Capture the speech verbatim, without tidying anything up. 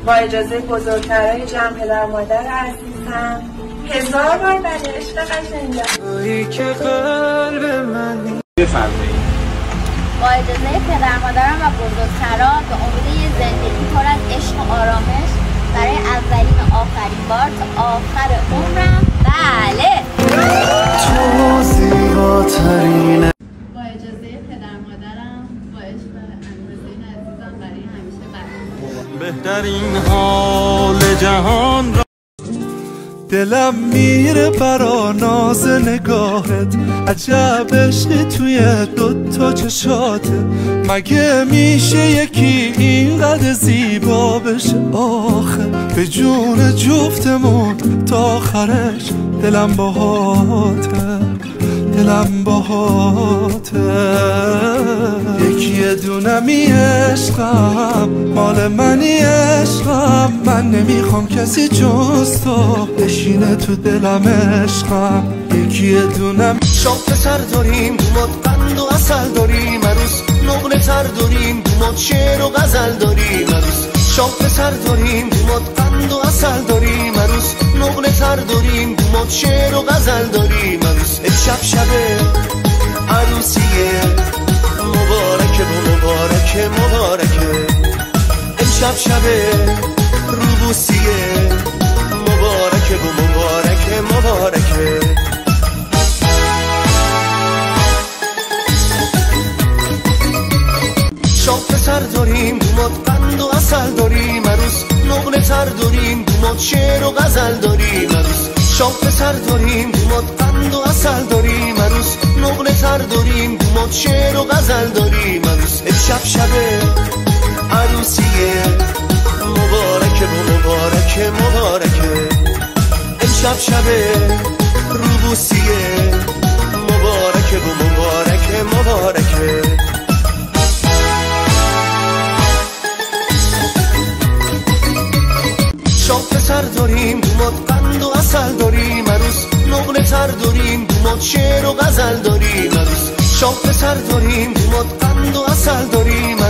با اجازه بزرگترهای جمع پدر مادر عزیزم هزار بار بله عشق قشنگم تویی که قلب منی. بفرمایید. با اجازه پدر مادرم و بزرگترا به امید یه زندگی پر از عشق و آرامش برای اولین و آخرین بار تا آخر عمرم. بله تو زیباترینه. با اجازه پدر مادرم با عشق امیرحسین عزیزم برای همیشه بله. بهترین حال جهان را دلم میره برا ناز نگاهت، عجب عشقی توی دوتا چشاته. مگه میشه یکی اینقدر زیبا بشه آخه؟ به جون جفتمون تا آخرش دلم باهاته، دلم باهاته. یکی دونمی عشقم مال منی عشقم، من نمیخوام کسی جز تو بشینه تو دلم عشقم. یکی دونم شام پسر داریم دومات قند و اصل داریم عروس، نقل تر داریم دومات شعر و غزل داریم عروس. شام پسر داریم دومات قند و اصل داریم عروس، نقل تر داریم دومات شعر و غزل داریم عروس. امشب شبه عروسیه مبارکه و مبارکه مبارکه. امشب شبه روبوسیه مبارکه و مبارکه مبارکه. شام پسر داریم دومات قند و اصل داریم عروس، نقل تر داریم دومات شعر و غزل داریم عروس. شام پسر داریم دومات قند و اصل داریم عروس، نقل تر داریم دومات شعر و غزل داریم عروس. امشب شبه عروسیه مبارکه و مبارکه مبارکه. امشب شبه روبوسیه مبارکه و مبارکه مبارکه. شام پسر داریم دومات قند و اصل داریم عروس، نقل تر داریم دومات شعر و غزل داریم عروس. شام پسر داریم دومات قند و اصل داریم